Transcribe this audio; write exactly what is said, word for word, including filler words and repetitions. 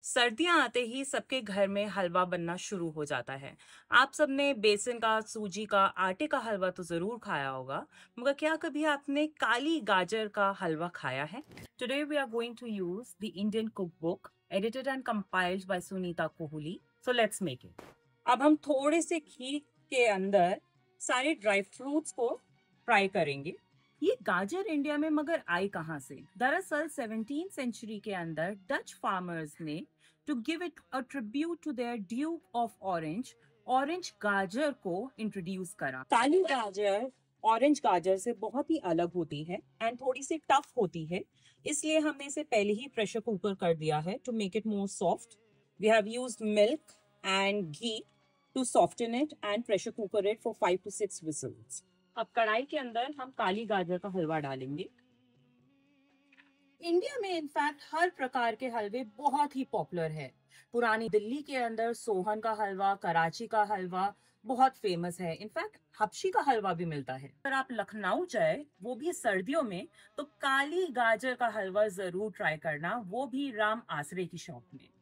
सर्दियां आते ही सबके घर में हलवा बनना शुरू हो जाता है। आप सबने बेसन का, सूजी का, आटे का हलवा तो जरूर खाया होगा, मगर क्या कभी आपने काली गाजर का हलवा खाया है? Today we are going to use the Indian cook book edited and compiled by Sunita Kohli. So let's make it. अब हम थोड़े से घी के अंदर सारे ड्राई फ्रूट्स को फ्राई करेंगे। ये गाजर इंडिया में मगर आई कहाँ से? दरअसल सेवनटीन सेंचुरी के अंदर डच फार्मर्स ने to give it a tribute to their duke of orange orange गाजर को इंट्रोड्यूस करा। काली गाजर ऑरेंज गाजर से बहुत ही अलग होती है एंड थोड़ी सी टफ होती है, इसलिए हमने इसे पहले ही प्रेशर कुकर कर दिया है to make it more soft. We have used milk and ghee to soften it and pressure cooker it for five to six whistles। अब कढ़ाई के अंदर हम काली गाजर का हलवा डालेंगे। इंडिया में इनफैक्ट हर प्रकार के हलवे बहुत ही पॉपुलर है। पुरानी दिल्ली के अंदर सोहन का हलवा, कराची का हलवा बहुत फेमस है। इनफैक्ट हबशी का हलवा भी मिलता है। अगर आप लखनऊ जाए, वो भी सर्दियों में, तो काली गाजर का हलवा जरूर ट्राई करना, वो भी राम आसरे की शॉप में।